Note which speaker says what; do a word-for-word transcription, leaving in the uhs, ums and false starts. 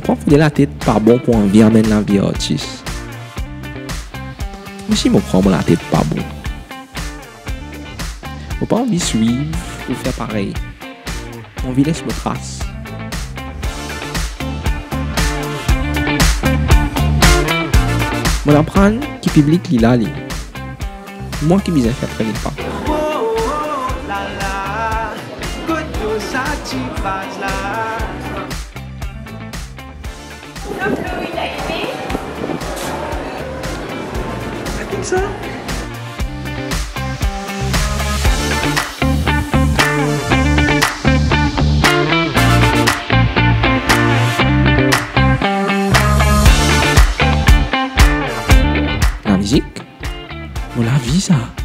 Speaker 1: comprends que la tête pas bon pour envie amène la vie artiste. Moi si je prends la tête pas bon. Je pas envie de suivre ou faire pareil. J'ai envie de laisser me trace. Je apprends qui public li là li. Moi qui besoin faire très pas.
Speaker 2: Oh, oh, la la, koto sa ti passe là.
Speaker 3: Donc Louis, t'as aimé?
Speaker 2: I think so.
Speaker 1: La musique, on la vie ça.